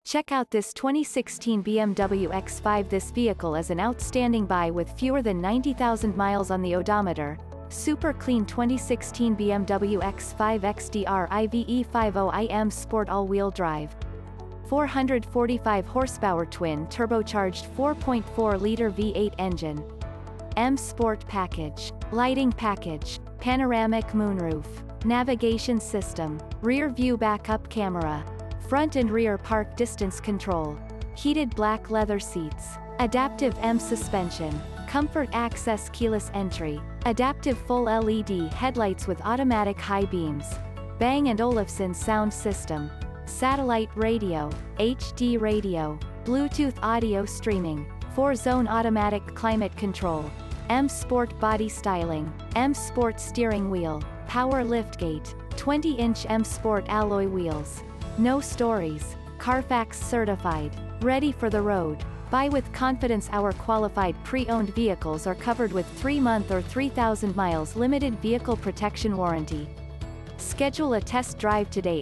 Check out this 2016 BMW X5. This vehicle is an outstanding buy with fewer than 90,000 miles on the odometer. Super clean 2016 BMW X5 XDR IVE50 Sport all-wheel drive. 445 horsepower twin turbocharged 4.4-liter V8 engine. M Sport package. Lighting package. Panoramic moonroof. Navigation system. Rear view backup camera. Front and rear park distance control. Heated black leather seats. Adaptive M suspension. Comfort access keyless entry. Adaptive full LED headlights with automatic high beams. Bang & Olufsen sound system. Satellite radio. HD radio. Bluetooth audio streaming. 4-zone automatic climate control. M Sport body styling. M Sport steering wheel. Power liftgate. 20-inch M Sport alloy wheels. No stories. Carfax certified. Ready for the road. Buy with confidence. Our qualified pre-owned vehicles are covered with 3-month or 3,000 miles limited vehicle protection warranty. Schedule a test drive today.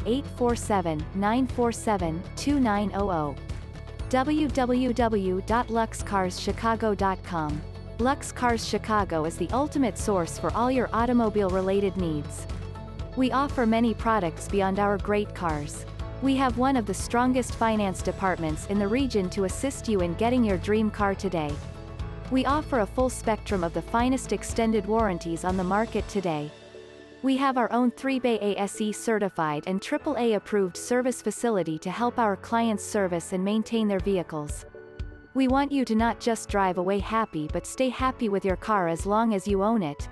847-947-2900. www.luxcarschicago.com. Lux Cars Chicago is the ultimate source for all your automobile-related needs. We offer many products beyond our great cars. We have one of the strongest finance departments in the region to assist you in getting your dream car today. We offer a full spectrum of the finest extended warranties on the market today. We have our own 3-bay ASE certified and AAA approved service facility to help our clients service and maintain their vehicles. We want you to not just drive away happy but stay happy with your car as long as you own it.